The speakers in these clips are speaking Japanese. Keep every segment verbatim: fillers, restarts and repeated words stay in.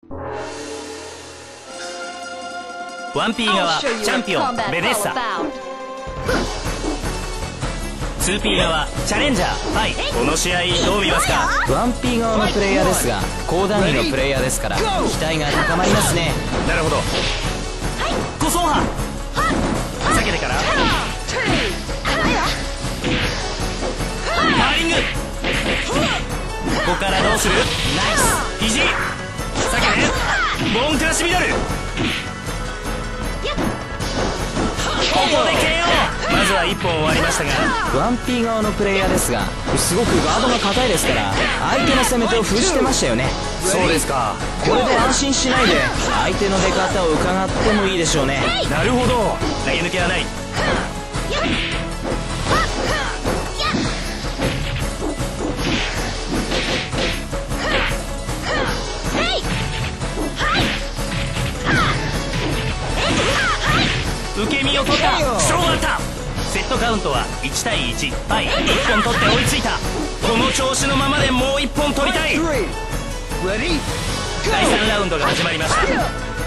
ワンピー側チャンピオンベネッサ、ツーピー側チャレンジャーファイ。この試合どう見ますか？ ワンピー側のプレイヤーですが高段位のプレイヤーですから期待が高まりますね。 なるほど。誤走波避けてからパーリング。ここからどうする？ナイス肘避けてボーンクラッシュミドル。ここで ケーオー。 まずはいっぽん終わりましたがワンピー側のプレイヤーですがすごくガードが硬いですから相手の攻め手を封じてましたよね。 そうですか。 これで安心しないで相手の出方を伺ってもいいでしょうね。 なるほど。投げ抜けはない。受け身を取った。勝負あった。セットカウントはいちたいいち。はい、いっぽん取って追いついた。この調子のままでもういっぽん取りたい。だいさんラウンドが始まりました。列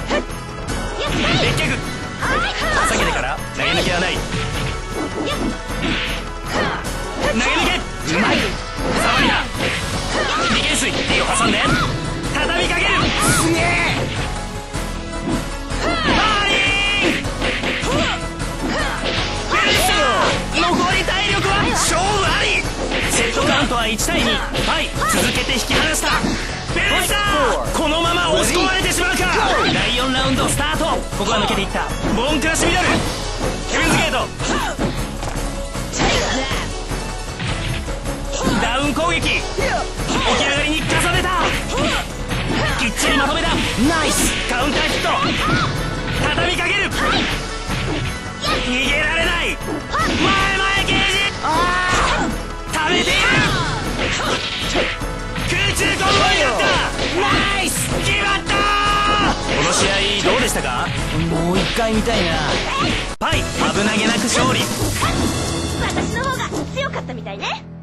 脚避けてから投げ抜けはない。投げ抜けうまい。触りだ。二懸垂手を挟んで畳みかける。すげえ。勝負あり。セットカウントはいちたいに。はい、続けて引き離した。ベレッサーこのまま押し込まれてしまうか。だいよんラウンドスタート。ここは抜けていった。ボーンクラッシュミドルヘブンズゲート。ダウン攻撃起き上がりに重ねた。きっちりまとめた。ナイスカウンターヒット。畳みかける。逃げられない。前前ゲージ。ああ食べている。空中コンボになった。ナイス決まった。この試合どうでしたか？ もう一回見たいな。 パイ危なげなく勝利。 私の方が強かったみたいね。